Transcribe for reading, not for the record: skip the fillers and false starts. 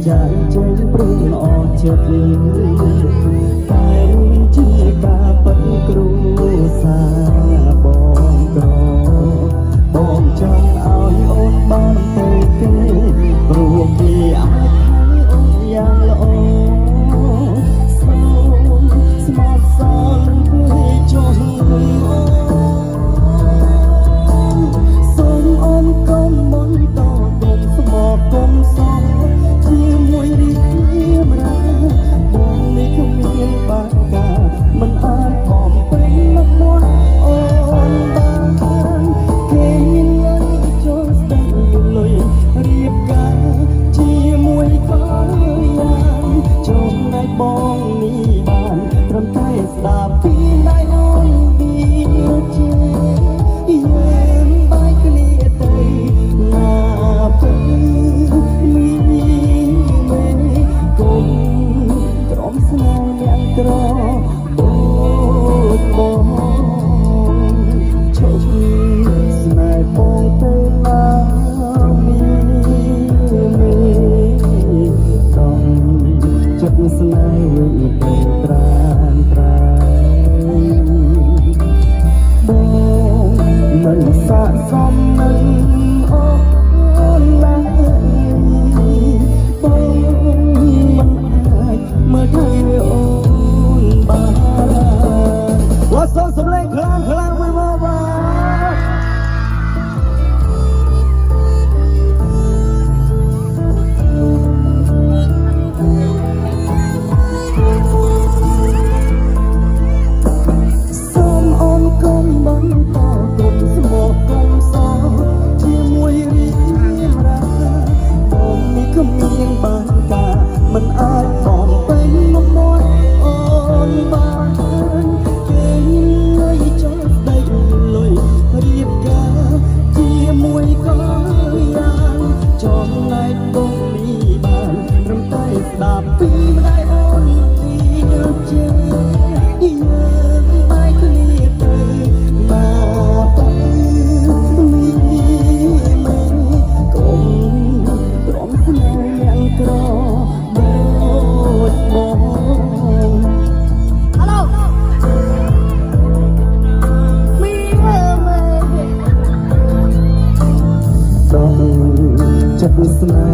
ចាយចេញព្រមអស់ចិត្តតែជាការពិតគ្រួសារបងក្របងចង់ឲ្យអូនបានទៅគេព្រោះគេអាចឲ្យអូនយ៉ាងល្អសូមស្មោះសរពីចុះសូមអូនកុំមិនតគុំស្មោះគុំសោះជាមួយរីករាយរាបងនេះគ្មានបាកាមិនអាចបំពេញមកមកអូនបានគេមានចូលស្ដាប់លុយរៀបការជាមួយក៏យ៉ាងចំណែកបងនេះបានត្រឹមតែស្ដាប់ពីដៃអូនពីជាយើងបែកគ្នាទៅណាទៅគុំក្រំស្នេហ៍អ្នកក្រដូចបងឈប់ស្នេហ៍បងទៅណាต้องចិត្តស្នេហ៍វិញទៅត្រានត្រែងបងមិនស័ក្តិសមនឹងអូនឡើយបងមិនអាចមើលថែអូនបានវ៉ាសូសំឡេងខ្លាំងខ្លាំងវិញមកបាទសូមអូនកុំបន្តគុំស្មោះគុំសោជាមួយរីករាយរាបងនេះគ្មានបានការមិនអាចបំពេញមកមកអូនបានគេងាយចូលស្ដីលុយរៀបការជាមួយក៏យ៉ាងចំណែកបងនេះបានត្រឹមតែស្ដាប់ពីម្ដាយអូនទីជាយើងបែកគ្នាទៅណាទៅមានកុំទ្រាំស្នេហ៍យ៉ាងក្រដូចបងហៅមីមើលដល់ចិត្តស្នេហ៍